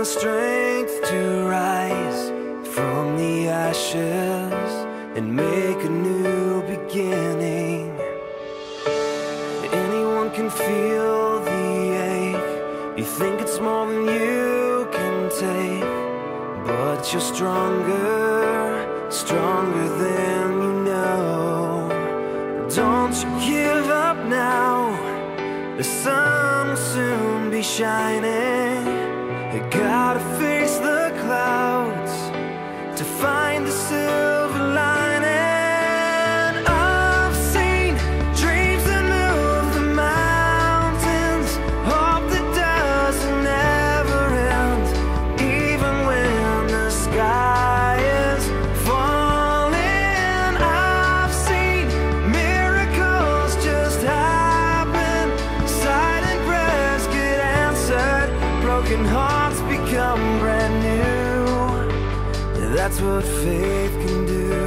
strength to rise from the ashes and make a new beginning. Anyone can feel the ache. You think it's more than you can take, but you're stronger than you know. Don't you give up now. The sun will soon be shining. You gotta face the clouds to find the silver lining. I've seen dreams that move the mountains, hope that doesn't ever end, even when the sky is falling. I've seen miracles just happen, silent prayers get answered, broken hearts become brand new. That's what faith can do.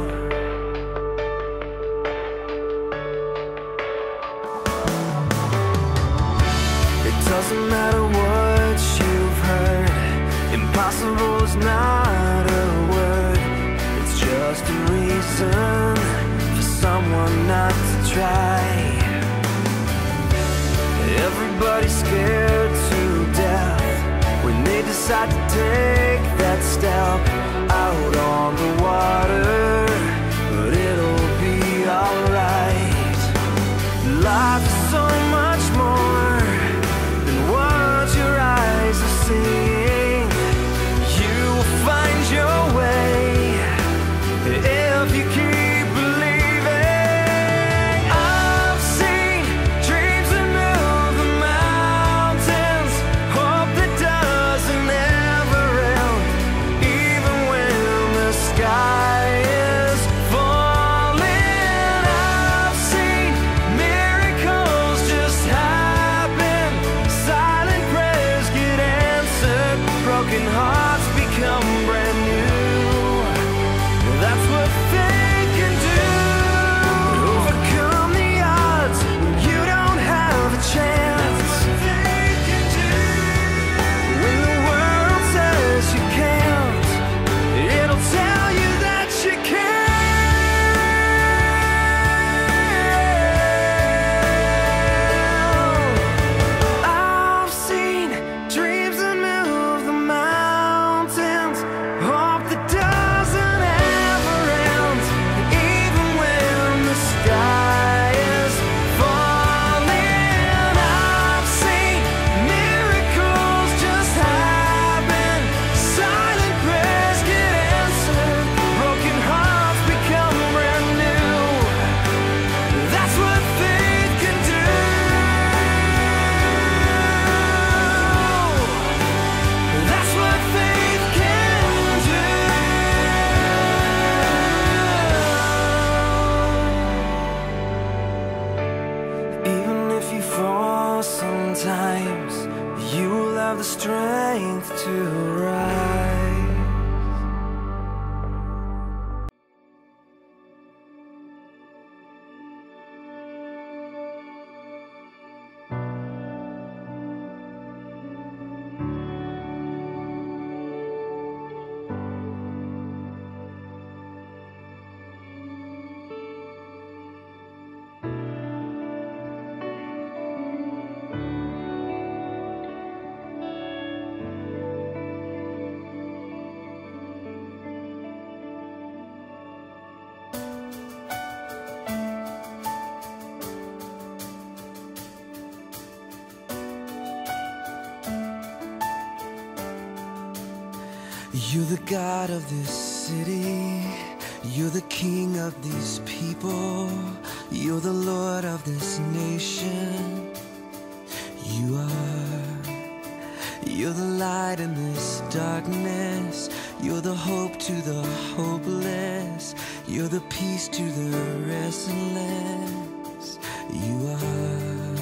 It doesn't matter what you've heard, impossible is not a word. It's just a reason for someone not to try. Everybody's scared to death when they decide to take that step out on the water, but it'll be alright. Life is so much more than what your eyes are seeing. You will find your way if you keep believing. I've seen dreams that move the mountains, hope that doesn't ever end, even when the sky is falling. I've seen miracles just happen, silent prayers get answered, broken hearts become brand new. That's what faith can do. Overcome the odds when you don't have a chance. Faith can do. When the world says you can't, it'll tell you that you can. I've seen dreams that move the mountains, hope that doesn't ever end, even when the sky is falling. I've seen miracles just happen, silent prayers get answered, broken hearts become brand new. That's what faith can do. That's what faith can do. Even if you fall sometimes, you will have the strength to rise. You're the God of this city, you're the King of these people, you're the Lord of this nation. You are. You're the light in this darkness, you're the hope to the hopeless, you're the peace to the restless. You are.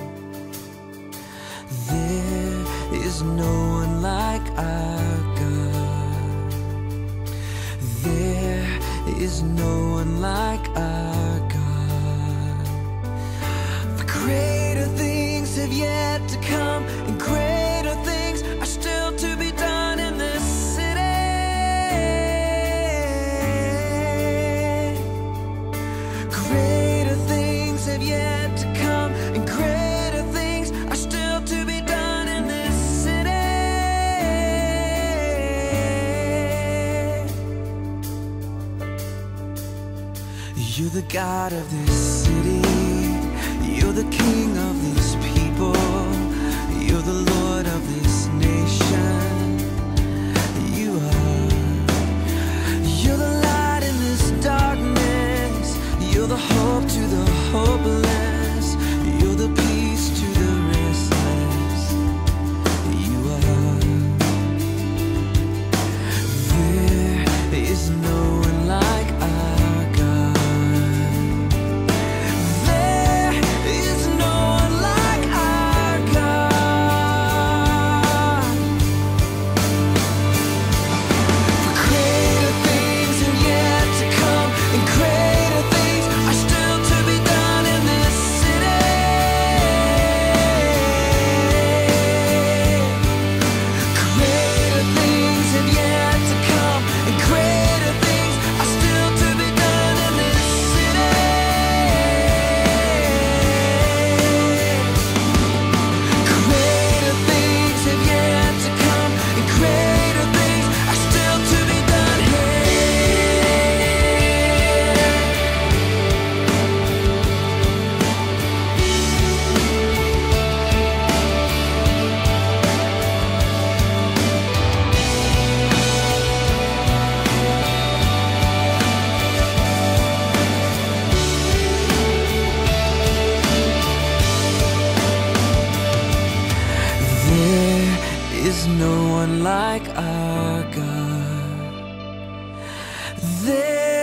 There is no one like our God. There is no one like our God. For greater things have yet to come, and greater things are still to be done. You're the God of this city, you're the King of this people, you're the Lord of this nation. You are. You're the light in this darkness, you're the hope to the hopeless, you're the peace to the restless. You are. There is no one like our God. There is no one like our God. For greater things are yet to come, and greater things are still to be done in this city. Greater things have yet to come, and greater things are still to be done in this city. Greater things have yet to come, and greater things are still to be done There is no one like our God. There